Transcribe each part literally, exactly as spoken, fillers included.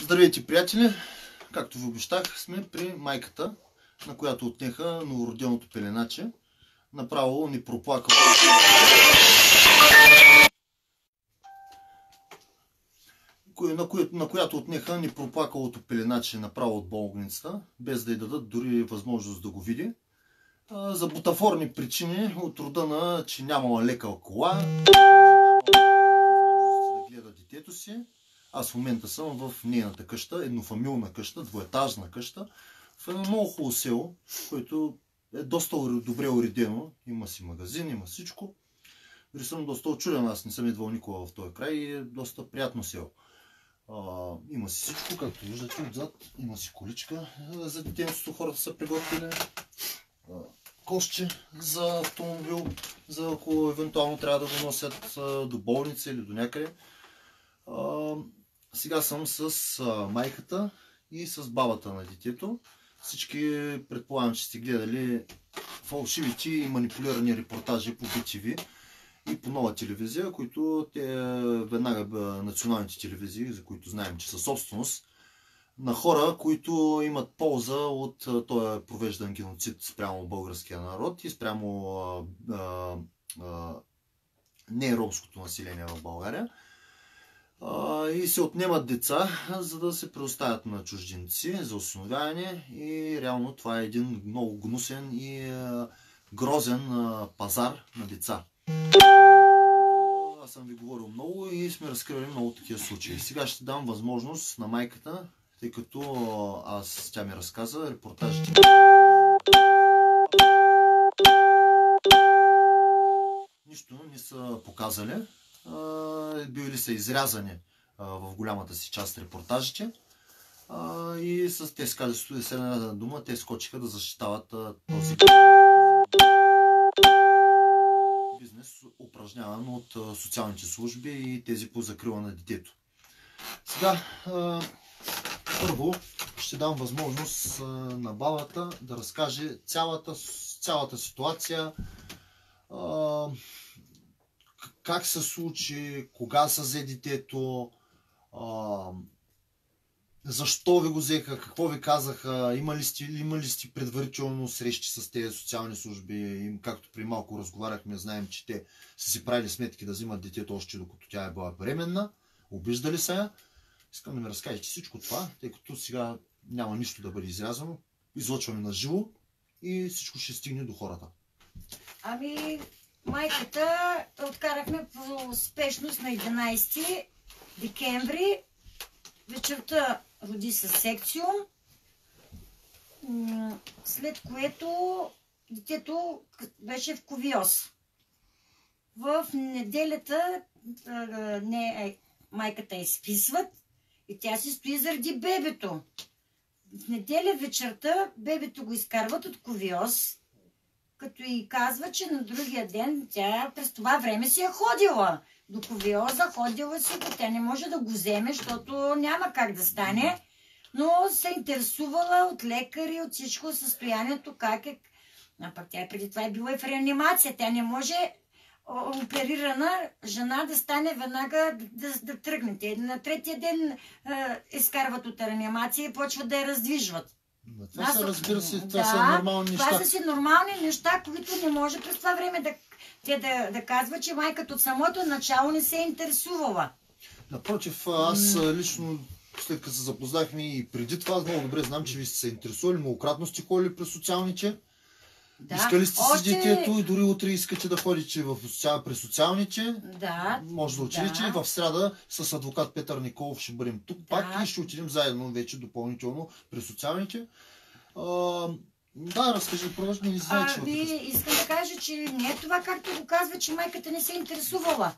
Здравейте, приятели! Както ви обещах, сме при майката, на която отнеха новороденото пеленаче. Направо ни проплакало. На, коя, на която отнеха ни проплакалото пеленаче направо от болницата, без да й дадат дори възможност да го види. За бутафорни причини, от рода на, че нямала лека кола, нямала възможност да гледа детето си. Аз в момента съм в нейната къща, еднофамилна къща, двоетажна къща, в едно много хубаво село, което е доста добре уредено. Има си магазин, има всичко. Дори съм доста очуден, аз не съм идвал никога в този край и е доста приятно село. А, има си всичко, както виждате отзад, има си количка за детенството, хората са приготвили. Кошче за автомобил, за ако евентуално трябва да го носят до болница или до някъде. А, сега съм с а, майката и с бабата на детето. Всички предполагам, че сте гледали фалшивите и манипулирани репортажи по би ти ви и по Нова телевизия, които те веднага националните телевизии, за които знаем, че са собственост на хора, които имат полза от този провеждан геноцид спрямо българския народ и спрямо а, а, а, не ромското население в България. И се отнемат деца, за да се предоставят на чужденци за осиновяване, и реално това е един много гнусен и грозен пазар на деца. Аз съм ви говорил много и сме разкрили много такива случаи. Сега ще дам възможност на майката, тъй като аз, тя ми разказа репортажите. Нищо не са показали. Били са изрязани в голямата си част репортажите и с тези казали с една дума, те скочиха да защитават този бизнес, упражняван от социалните служби и тези по закрила на детето. Сега първо ще дам възможност на бабата да разкаже цялата, цялата ситуация, как се случи, кога се взе детето, а, защо ви го взеха, какво ви казаха, имали сте, имали сте предварително срещи с тези социални служби, както при малко разговаряхме, знаем, че те са си правили сметки да взимат детето още докато тя е била бременна, обиждали са я. Искам да ми разкажете всичко това, тъй като сега няма нищо да бъде изрязано, излъчваме на живо и всичко ще стигне до хората. Ами... Майката откарахме по успешност на единайсети декември. Вечерта роди със секциум, след което детето беше в ковиоз. В неделята не, майката изписват и тя си стои заради бебето. В неделя вечерта бебето го изкарват от ковиоз, като и казва, че на другия ден тя през това време си е ходила до ковиоза, ходила си, тя не може да го вземе, защото няма как да стане, но се интересувала от лекари, от всичко състоянието, как е. А пък тя преди това е била и в реанимация. Тя не може оперирана жена да стане веднага да, да, да тръгне. На третия ден е, изкарват от реанимация и почват да я раздвижват. Това са, разбира се, това да, са нормални неща. Това са си нормални неща, които не може през това време да, те да, да казва, че майката от самото начало не се е интересувала. Напротив, аз лично, след като се запознахме и преди това, много добре знам, че ви сте се интересували, многократно сте ходили през социалните. Да, искали сте още... си детето и дори утре искате да ходите в социал... през социалните. Да. Може да отидете. Да. В среда с адвокат Петър Николов ще бъдем тук да. Пак и ще отидем заедно вече допълнително през социалните. А, да, разкажи, продължи, не знае, че... Аби, искам да кажа, че не е това, както го казва, че майката не се интересувала.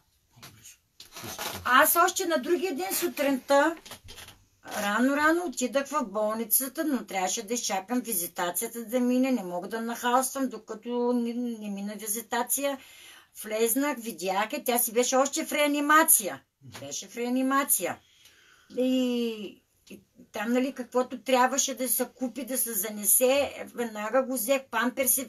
Аз още на другия ден сутринта рано-рано отидах в болницата, но трябваше да изчакам визитацията да мине. Не мога да нахалствам, докато не, не мина визитация. Влезнах, видях, тя си беше още в реанимация. Беше в реанимация. И, и там, нали, каквото трябваше да се купи, да се занесе, веднага го взех, памперси.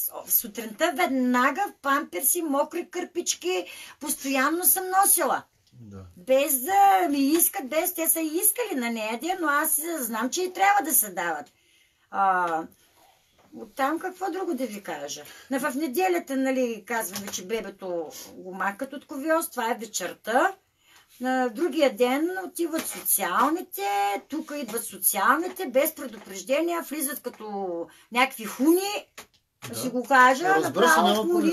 Сутринта веднага в памперси, мокри кърпички, постоянно съм носила. Да. Без да ми искат, без те са искали на нея ден, но аз знам, че и трябва да се дават. А, оттам какво друго да ви кажа? В неделята, нали, казваме, че бебето го макат от ковиоз, това е вечерта. На другия ден отиват социалните, тук идват социалните, без предупреждения, влизат като някакви хуни, да си го кажа, да, направо хуни.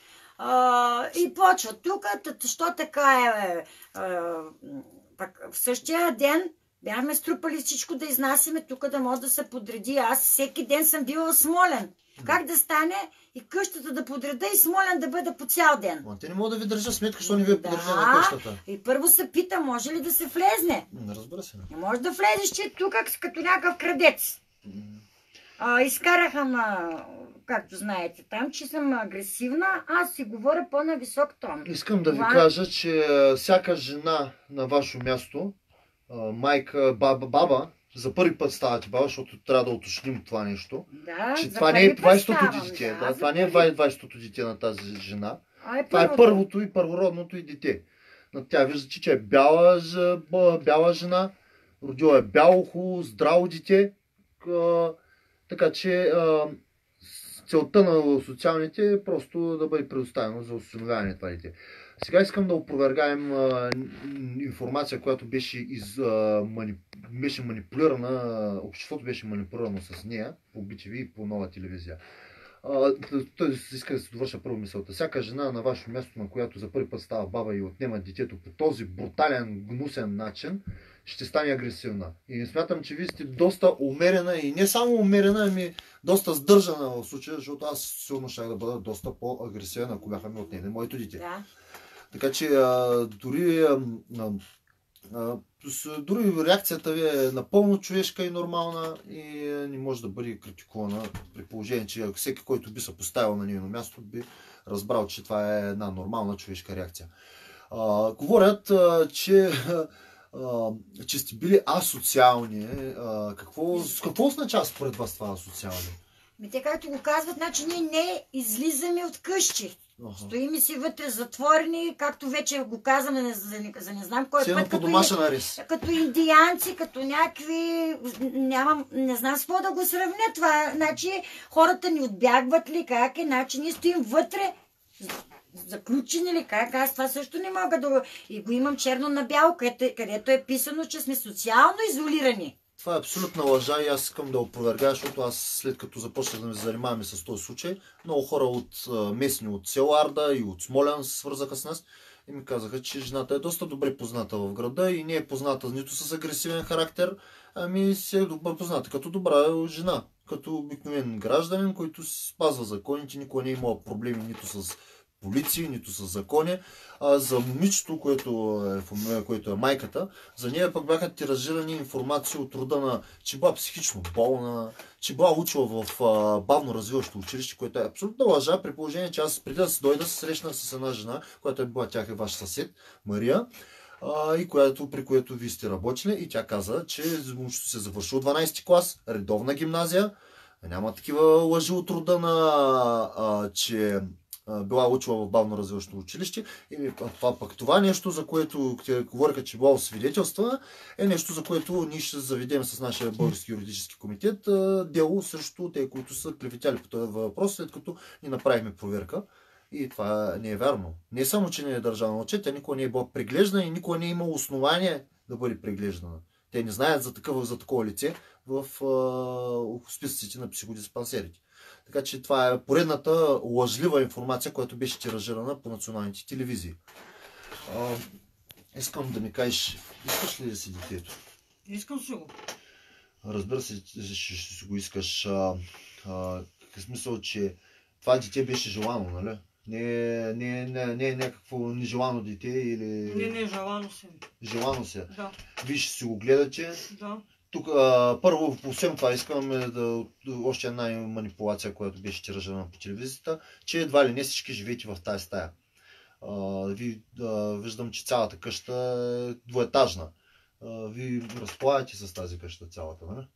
А, и почват тук, що така е, е пак в същия ден бяхме струпали всичко да изнасяме тук, да може да се подреди. Аз всеки ден съм била в Смолен. Как да стане и къщата да подреда и Смолен да бъде по цял ден? Но те не могат да ви държа сметка, що не ви е подредена да, на къщата. И първо се пита, може ли да се влезне? Не разбира се. Не може да влезеш, че тук като някакъв крадец. А, изкараха ма, както знаете там, че съм агресивна, аз си говоря по-на висок тон. Искам да Това... ви кажа, че всяка жена на ваше място, майка, баба, баба, за първи път ставате баба, защото трябва да уточним това нещо. Да, че това не е двайсетото дете. Да, да, това не е двайсетото дете на тази жена. А, е това е първото и първородното и дете. На тя виждате, че е бяла, бяла жена, родила е бяло, хубаво, здраво дете. Така че целта на социалните е просто да бъде предоставено за установяване това дете. Сега искам да опровергаем а, информация, която беше, из, а, мани, беше манипулирана, обществото беше манипулирано с нея по би ти ви и по Нова телевизия. Той иска да се довърша първо мисълта. Всяка жена на ваше място, на която за първи път става баба и отнема детето по този брутален, гнусен начин, ще стане агресивна. И смятам, че вие сте доста умерена и не само умерена, ами доста сдържана в случая, защото аз сигурно ще да бъда доста по-агресивна, ако бяха ми отнели моето дете. Да. Така че а, дори, а, а, дори реакцията ви е напълно човешка и нормална и не може да бъде критикувана при положение, че всеки, който би се поставил на нейно място, би разбрал, че това е една нормална човешка реакция. А, говорят, а, че, а, че сте били асоциални. А, какво, какво означава според вас това асоциални? Ми те както го казват, значи ние не излизаме от къщи. Ага. Стоим си вътре затворени, както вече го казваме за, за, за не знам кой Сено път. По домашен арест. Като индианци, като някакви... Нямам, не знам с какво да го сравня това. Значи хората ни отбягват ли, как е, значи ние стоим вътре, заключени ли, как, аз това също не мога да... И го имам черно на бяло, където, където е писано, че сме социално изолирани. Това е абсолютна лъжа и аз искам да опровергая, защото аз след като започнах да ме занимаваме с този случай, много хора от местни, от село Арда и от Смолян се свързаха с нас и ми казаха, че жената е доста добре позната в града и не е позната нито с агресивен характер, ами си е добре позната като добра жена, като обикновен гражданин, който спазва законите, никога не е имал проблеми нито с полиции, нито с закони. А за момичето, което е, което е майката, за нея пък бяха тиражирани информации от рода на, че била психично болна, че била учила в а, бавно развиващо училище, което е абсолютно лъжа, при положение, че аз преди да се дойда се срещнах с една жена, която е била тях е ваш съсед, Мария, а, и която, при което вие сте работили, и тя каза, че момичето се завършило дванайсети клас, редовна гимназия, няма такива лъжи от рода на, а, че била учила в бавно развиващо училище. И това пък това нещо, за което те говориха, че била свидетелства, е нещо, за което ние ще заведем с нашия български юридически комитет дело срещу те, които са клеветяли по този въпрос, след като ни направихме проверка. И това не е вярно. Не само, че не е държана отчет, тя никога не е била преглеждана и никога не е имала основание да бъде преглеждана. Те не знаят за, такова, за такова лице в а, списъците на психодиспансерите. Така че това е поредната лъжлива информация, която беше тиражирана по националните телевизии. А, искам да ми кажеш, искаш ли да си детето? Искам си го. Разбира се, ще, ще си го искаш. А, а, в смисъл, че това дете беше желано, нали? Не, не, не, не е някакво нежелано дете или... Не, не, желано се. Желано се. Да. Вие ще си го гледате. Да. Тук, а, първо, по всем това искаме да, още една манипулация, която беше тиражена по телевизията, че едва ли не всички живеете в тази стая. А, ви, а, виждам, че цялата къща е двоетажна. А, ви разполагате с тази къща цялата, нали?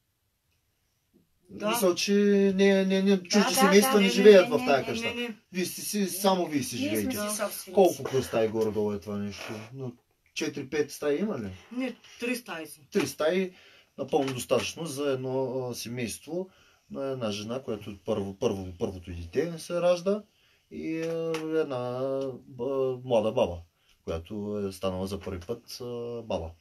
Да. Мисля, че не, не, не, чужди да, семейства да, не, не, живеят не, в тази Не, къща. не, не. Вие сте си, само вие си Ние живеете. сме си собственици. Колко кръста и горе-долу е това нещо? Но четири-пет стаи има ли? Не, три стаи са. Три стаи, напълно достатъчно за едно а, семейство на една жена, която първо, първо, първото дете се ражда и а, една а, млада баба, която е станала за първи път а, баба.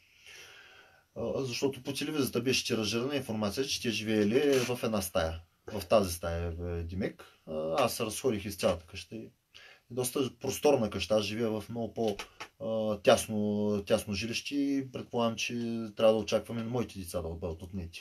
А, защото по телевизията беше тиражирана информация, че те живеели в една стая. В тази стая е Димек. А, аз се разходих из цялата къща. Доста просторна къща. Аз живея в много по-тясно тясно жилище и предполагам, че трябва да очакваме моите деца да бъдат отнети.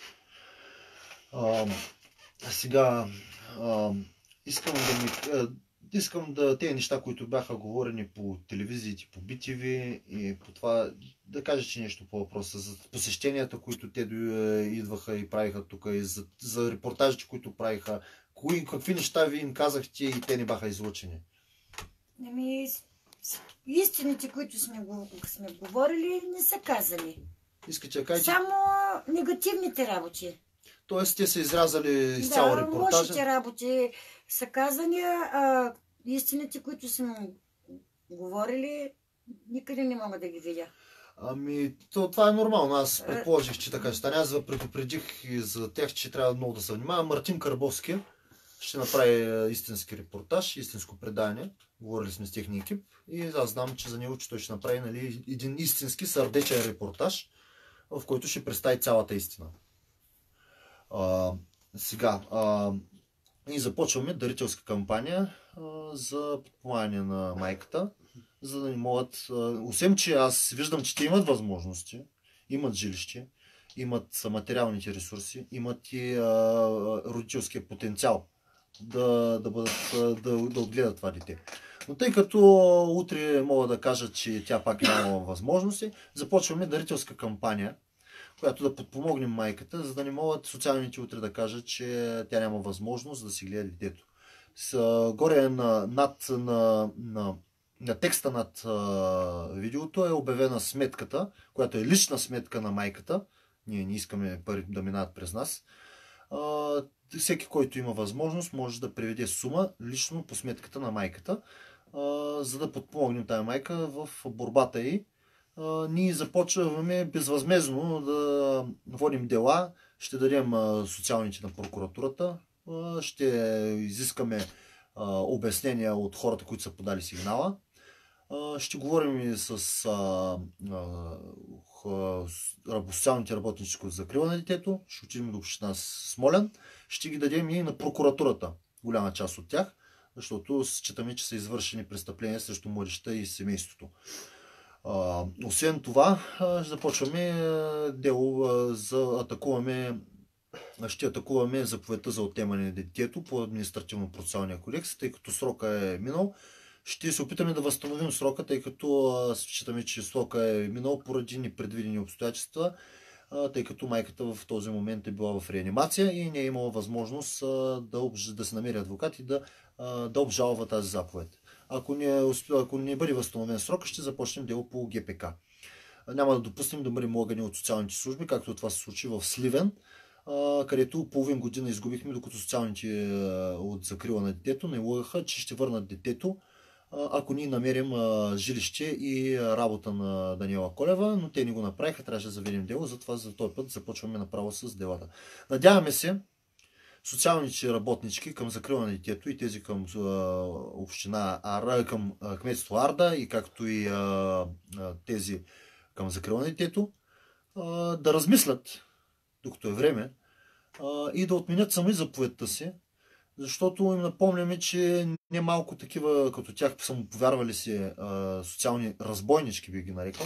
А, сега а, искам да ми... А, искам да тези неща, които бяха говорени по телевизиите, по би ти ви и по това, да кажете нещо по въпроса за посещенията, които те идваха и правиха тук, и за, за репортажите, които правиха. Кои, какви неща ви им казахте и те не бяха излъчени? Ами, истините, които сме, го, сме говорили, не са казали. Искате да кажете? Само негативните работи. Тоест, те са изрязали изцяло да, репортажа? лошите работи са казани, а истините, които сме говорили, никъде не мога да ги видя. Ами, то, това е нормално. Аз предположих, че така ще стане. Аз предупредих и за тях, че трябва много да се внимава. Мартин Карбовски ще направи истински репортаж, истинско предание. Говорили сме с техния екип и аз знам, че за него, че той ще направи, нали, един истински сърдечен репортаж, в който ще представи цялата истина. А, сега, а, и започваме дарителска кампания а, за подпомагане на майката, за да не могат, а, освен че аз виждам, че те имат възможности, имат жилище, имат материалните ресурси, имат и а, родителския потенциал да, да, бъдат, да, да отгледат това дете. Но тъй като утре мога да кажа, че тя пак няма възможности, започваме дарителска кампания, която да подпомогнем майката, за да не могат социалните утре да кажат, че тя няма възможност да си гледа детето. С, горе на, над, на, на, на текста над а, видеото е обявена сметката, която е лична сметка на майката. Ние не искаме пари да минават през нас. А, всеки, който има възможност, може да преведе сума лично по сметката на майката, а, за да подпомогнем тази майка в борбата й. Uh, ние започваме безвъзмезно да водим дела, ще дадем uh, социалните на прокуратурата, uh, ще изискаме uh, обяснения от хората, които са подали сигнала, uh, ще говорим и с uh, uh, социалните работници, които закрива на детето, ще отидем до община Смолян, ще ги дадем и на прокуратурата, голяма част от тях, защото считаме, че са извършени престъпления срещу младежта и семейството. Uh, освен това, uh, започваме uh, дело uh, за атакуваме, ще атакуваме заповедта за отнемане на детето по административно-процесуалния кодекс, тъй като срока е минал. Ще се опитаме да възстановим срока, тъй като uh, считаме, че срока е минал поради непредвидени обстоятелства, uh, тъй като майката в този момент е била в реанимация и не е имала възможност uh, да, обж... да се намери адвокат и да, uh, да обжалва тази заповед. Ако не, ако не бъде възстановен срок, ще започнем дело по Ге Пе Ка. Няма да допуснем да бъдем лъгани от социалните служби, както това се случи в Сливен, където половин година изгубихме, докато социалните от закрила на детето не лъгаха, че ще върнат детето, ако ние намерим жилище и работа на Даниела Колева, но те не го направиха, трябваше да заведем дело, затова за този път започваме направо с делата. Надяваме се социалните работнички към закрила на детето и тези към а, община Арда, към а, кметство Арда и както и а, а, тези към закрила на детето, а, да размислят, докато е време, а, и да отменят сами заповедта си, защото им напомняме, че не малко такива като тях самоповярвали си а, социални разбойнички, би ги нарекал,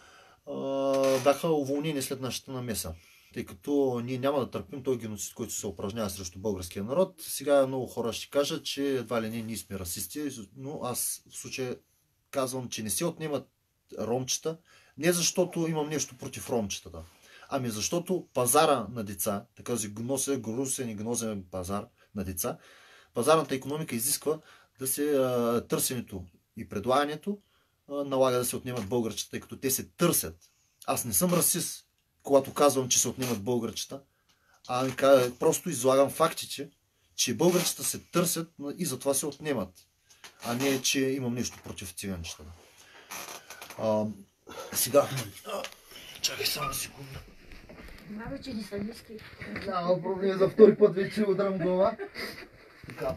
а, бяха уволнени след нашата намеса. Тъй като ние няма да търпим този геноцид, който се упражнява срещу българския народ. Сега много хора ще кажат, че едва ли не ние сме расисти, но аз в случая казвам, че не се отнемат ромчета, не защото имам нещо против ромчетата, ами защото пазара на деца, така си гносен, гносен и гнозен пазар на деца, пазарната икономика изисква да се а, търсенето и предлагането а, налага да се отнемат българчета, тъй като те се търсят. Аз не съм расист, когато казвам, че се отнемат българчета, а просто излагам фактите, че българчета се търсят и затова се отнемат, а не, че имам нещо против циганчета. Сега. Чакай само секунда. Мога, че не са ниски. Няма проблем, за втори път вече удрям глава. Така.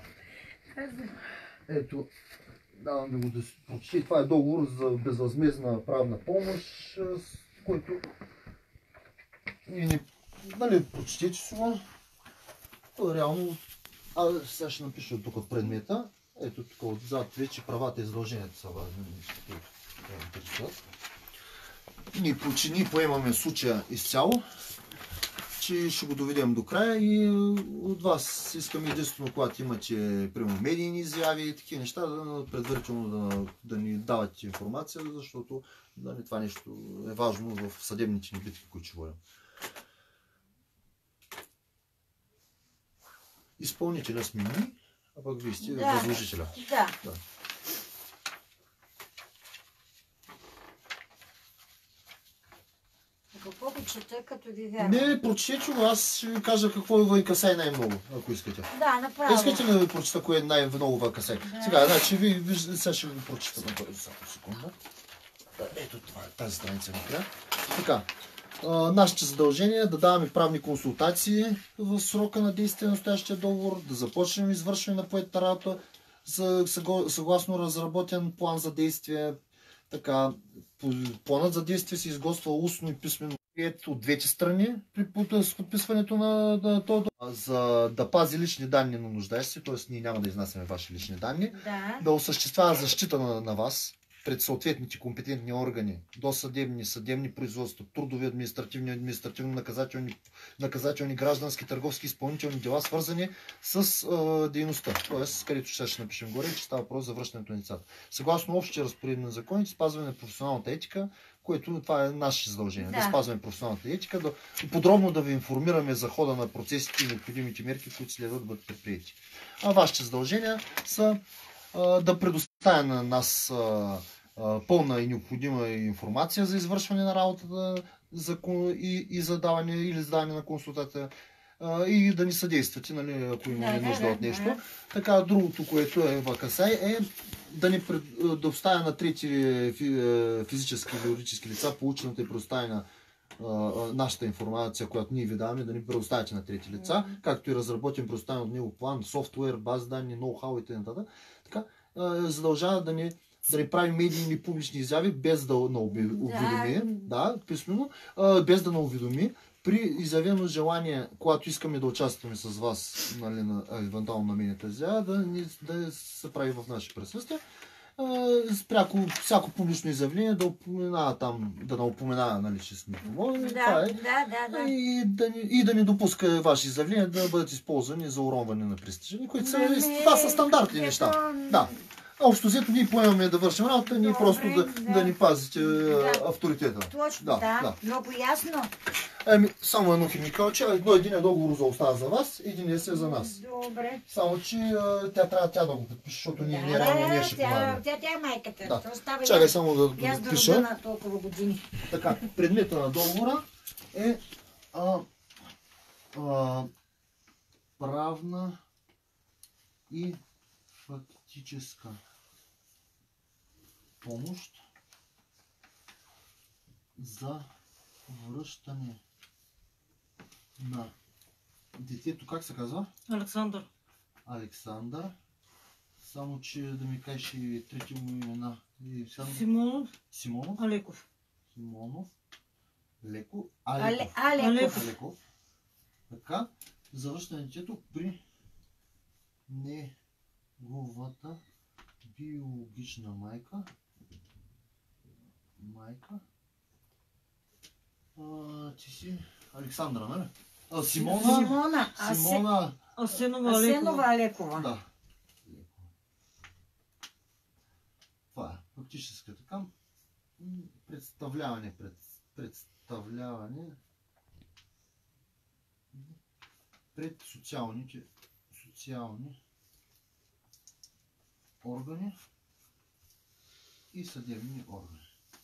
Ето, давам да го да прочете. Това е договор за безвъзмездна правна помощ, с който и не, нали, прочетете това. То е реално. А сега ще напиша тук от предмета. Ето тук отзад вече правата и задълженията са важни. Ние, ние поемаме случая изцяло, че ще го доведем до края и от вас искаме единствено, когато имате прямо медийни изяви и такива неща, да, предварително да, да ни давате информация, защото да, това нещо е важно в съдебните ни битки, които ще водим. Изпълнителя сме ние, а пък вие сте да, възложителя. Да. Да. Какво го чета, като ви вярвам? Не, прочете, аз ще ви кажа какво ви касае най-много, ако искате. Да, направо. Искате ли да ви прочета кое най-много ви касае? Да. Сега, значи, ви, ви, сега ще ви прочета на първи секунда. Ето това, тази страница накрая. Така, а, нашите задължения е да даваме правни консултации в срока на действие на настоящия договор, да започнем извършване на поетата работа за, съгласно разработен план за действие. Така, планът за действие се изготвя устно и писмено от двете страни при с подписването на, на това, за да пази лични данни на нуждаещи се, т.е. ние няма да изнасяме ваши лични данни, да, да осъществява защита на, на вас пред съответните компетентни органи, досъдебни, съдебни производства, трудови, административни, административно-наказателни, наказателни, граждански, търговски, изпълнителни дела, свързани с а, дейността. Т.е. където ще, ще напишем горе, че става въпрос за връщането на децата. Съгласно общите разпоредби на законите, спазване на професионалната етика, което това е наше задължение. Да, да спазваме професионалната етика, да подробно да ви информираме за хода на процесите и необходимите мерки, които следва да бъдат предприяти. А вашите задължения са а, да предоставя на нас а, а, пълна и необходима информация за извършване на работата за, и, и за даване или за даване на консултация а, и да ни съдействате, нали, ако имаме да, нужда да, от нещо. Да. Така, другото, което е вакасай, е да ни пред, да оставя на трети физически или юридически лица получената и предоставена нашата информация, която ние ви даваме, да ни предоставяте на трети лица, mm-hmm. както и разработен предоставен от него план, софтуер, бази данни, ноу-хау и т.н. Така, задължава да ни, да ни прави медийни публични изяви, без да на уведоми, да, писмено, без да на уведоми, при изявено желание, когато искаме да участваме с вас, нали, на, евентуално на мене тази изява, да, да се прави в наше присъствие. Спряко всяко публично изявление да упоменава там, да не упоменава, нали, че сме помогнали. Да, е. да, да, да. И, да ни, и да не допуска ваши изявления да бъдат използвани за уронване на престижа, които са, не, това са стандартни ето... неща. Да. Общо взето ние поемаме да вършим работа, ние просто да, да. да ни пазите да. авторитета. Точно, да, да. да. Много ясно. Еми, само едно химикалче, едно един е договор за остава за вас, един е се за нас. Добре. Само, че тя трябва тя да го подпише, защото ние да, не реално ние ще помагаме. Тя, тя е майката. Да. Чакай само да, да подпиша. На толкова години. Така, предмета на договора е а, а, правна и фактическа помощ за връщане на детето, как се казва? Александър. Александър. Само, че да ми кажеш и трети му имена. Симонов. Симонов. Алеков. Симонов. Леко. Алеков. Алеков. Алеков. Така, за връщане на детето при неговата биологична майка. Майка. А, ти си Александра, нали? А, Симона. Симона. Симона. Асенова Алекова. Асенова Алекова. Да. Това е фактическа така. Представляване, пред, представляване пред социалните, социални органи и съдебни органи.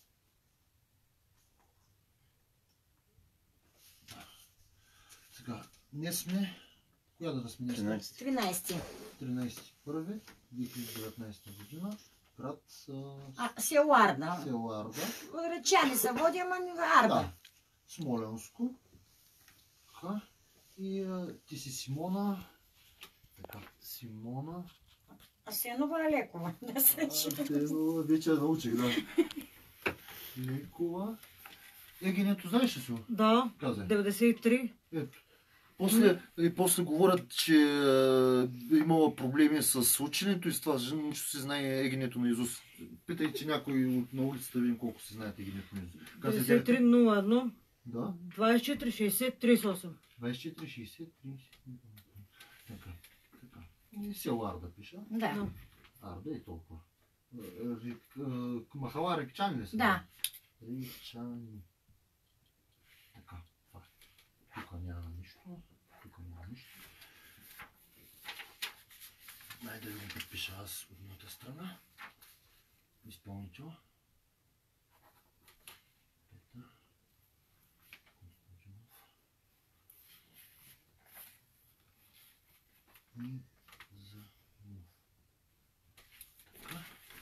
Сега, днес сме, коя да сме днес? тринайсети. тринайсети първи две хиляди и деветнайсета година. град. А, село Арда. Село Арда. Речани се води, ама Арда. Да. Смоленско. Ха. И а, ти си Симона. Така, Симона. Асенова Лекова. Да се Асенова, вече я научих, да. Лекова. Егенето знаеш ли си? Да, Казай. деветдесет и три. Ето. После, и после говорят, че е имала проблеми с ученето и с това, че нищо си знае егенето на Изус. Питайте някой на улицата, видим колко си знаят егенето на Изус. деветдесет и три нула едно. Да. двадесет и четири шестдесет тридесет и осем. двадесет и четири шестдесет тридесет. Така, така. И село Арда пиша. Да. Арда и толкова. Рик, махала Рикчани ли са? Да. Рикчани. Така, това. Тук няма нищо. Тук няма нищо. Дай да ви подпиша аз от моята страна. Изпълнител. Петър Константинов. И за така.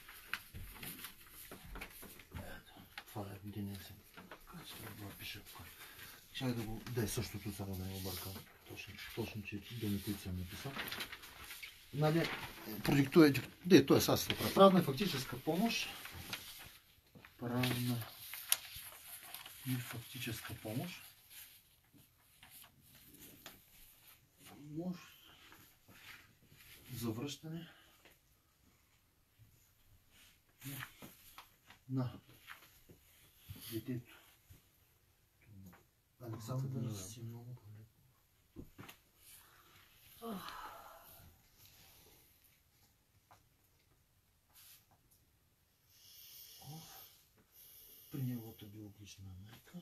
Ето, това е единица. Така ще да го пиша тук. Чай да го... Да е същото, само да не объркам. Точно, точно, че думи, които съм написал. Нали, продиктуе... Да, т.е. аз се правя. Правна фактическа помощ. Правна и фактическа помощ. Помощ за връщане на детето. Александър Симонов. При неговата биологична майка.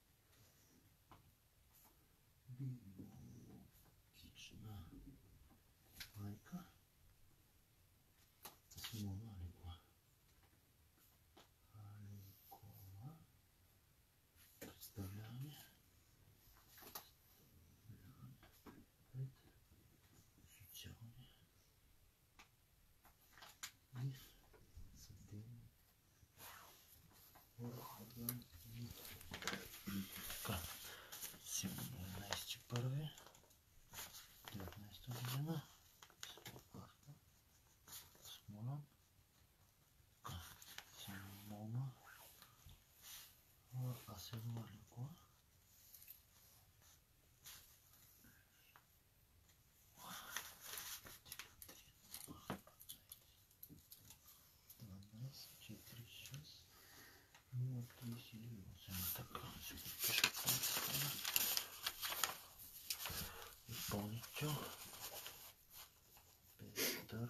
Биологична майка. Симона Аликова. Аликова. Представляване. Социални. И съдебни. Така. деветнадесети първи. деветнадесета година. Смолан. Така. Симона. Асенова Аликова. дванадесет, четири, шест, нула, тридесет и осем. Така, ще го пиша в тази страна. Изпълнител. Петър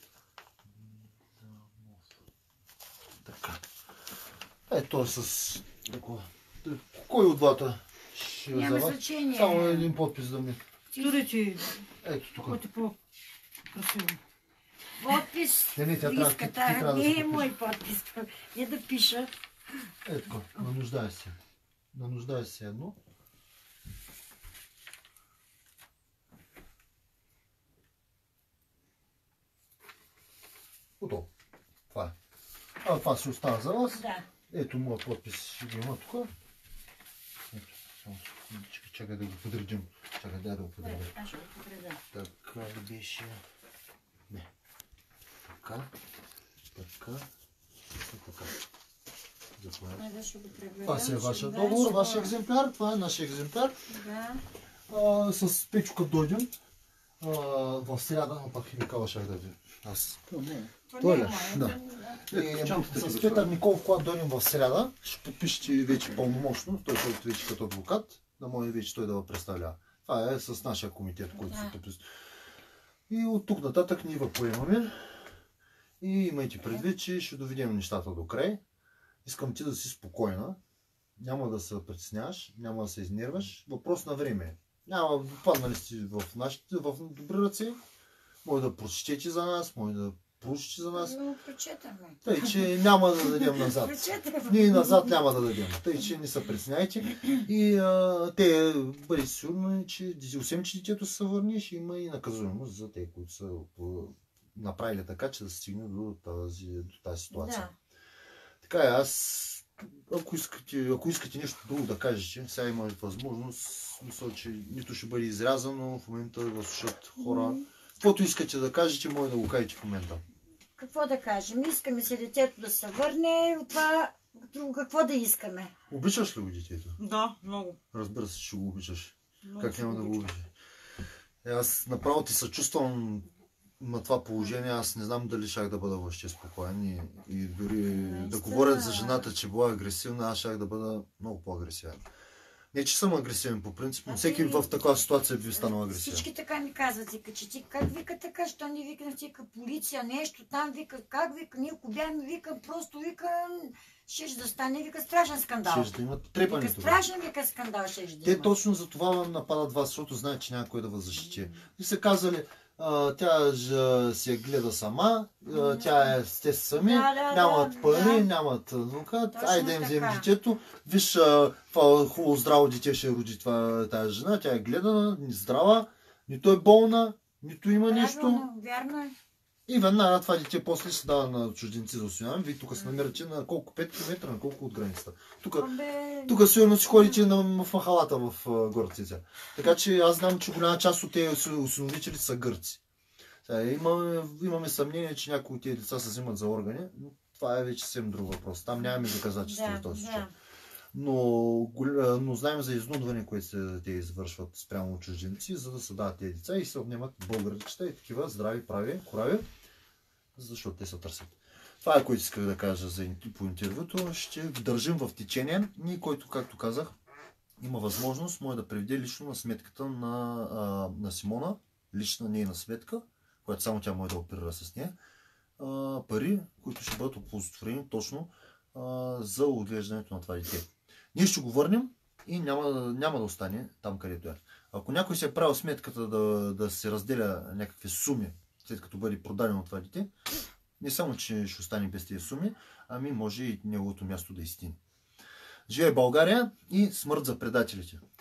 Низамов. Така. Ето е с... Кой от двата ще Няма взема? значение. Само един подпис да ми... Туди ти, Ето тук. който е по-красиво. Подпис. Не, не, тя трябва- ти- ти трябва да Не се е мой подпис. Не да пиша. Ето, нануждай се. Нануждай се едно. Готово. Това е. А това се остава за вас. Да. Ето моят подпис ще го има тук. Ето, само чакай, чакай да го подредим. Чакай, дай да го подредим. Аз ще го подредя. Така беше. Не. Така. Така. И така. Заповядайте. Айде ще го преберем. Това си е вашия Да, договор, ще вашия го- екземпляр. Това е нашия екземпляр. Да. А, с Печо като дойдем а, в сряда, а пак химикала ще да ви. Аз. То Той не ли? е мое. Да. Да. И, с Петър Николов, когато дойдем в сряда, ще подпишете вече пълномощно, той ще вече като адвокат, да може вече той да го представлява. Това е с нашия комитет, който се Да. подписва. И от тук нататък ние го поемаме. И имайте предвид, че ще доведем нещата до край. Искам ти да си спокойна. Няма да се притесняваш, няма да се изнерваш. Въпрос на време е. Няма, паднали сте в нашите, в добри ръце. Може да прочетете за нас, може да проучите за нас. Но прочетаме. Тъй, че няма да дадем назад. Прочетаме. Ние назад няма да дадем. Тъй, че не се притесняйте. И а, те бъдете сигурни, че освен че детето се върне, ще има и наказуемост за те, които са по направили така, че да се стигне до тази, до тази ситуация. Да. Така е, аз, ако искате, ако искате нещо друго да кажете, сега има възможност, мисля, че нито ще бъде изрязано, в момента да слушат хора. Каквото искате да кажете, може да го кажете в момента. Какво да кажем? Искаме се детето да се върне, от това друго какво да искаме? Обичаш ли го детето? Да, много. Разбира се, че го обичаш. много Как ще няма да го обичам. обичаш? Е, аз направо ти съчувствам на това положение. Аз не знам дали щях да бъда въобще спокоен и, и дори да Наистина. говорят за жената, че била агресивна, аз щях да бъда много по-агресивен. Не, че съм агресивен по принцип, но Ами, всеки в такава ситуация би станал агресивен. Всички така ми казват, вика, че ти как вика така, що не викна, вика полиция, нещо там, вика, как вика, ние ако бяхме, вика, просто вика, щеш да стане, вика, страшен скандал. Ще да имат Вика, трепане тогава. страшен, вика, скандал щеш да Те има. точно за това нападат вас, защото знаят, че няма кой да въззащити. И са казали, а, тя ж, се гледа сама, а, тя е с те сами, Да, да, нямат да, пари, да. нямат адвокат, Точно айде да им вземем така. детето. Виж, а, това хубаво здраво дете ще роди това, тази жена, тя е гледана, ни здрава, нито е болна, нито има нещо. Правилно, вярно е. И веднага това дете после се дава на чужденци за осиновяване. Вие тук се намирате на колко? пет километра, на колко от границата. Тук Абе, тук сигурно си ходите на, в махалата в uh, Горцица. Така че аз знам, че голяма част от тези осиновители са гърци. Сега, имаме, имаме съмнение, че някои от тези деца се взимат за органи, но това е вече съвсем друг въпрос. Там нямаме доказателство да, за този случай. да. Но, гол- но знаем за изнудване, което се, те извършват спрямо чужденци, за да се дават тези деца и се отнемат българчета и такива здрави, прави, корави, защото те се търсят. Това е, което исках да кажа за, ин- по интервюто. Ще ви държим в течение. Ние, който, както казах, има възможност, може да преведе лично на сметката на, а, на Симона, лична нейна сметка, която само тя може да оперира с нея, а, пари, които ще бъдат оползотворени точно а, за отглеждането на това дете. Ние ще го върнем и няма, няма да остане там, където е. Ако някой се е правил сметката да, да се разделя някакви суми, след като бъде продадено това дете, не само, че ще остане без тези суми, ами може и неговото място да изтине. Живее България и смърт за предателите!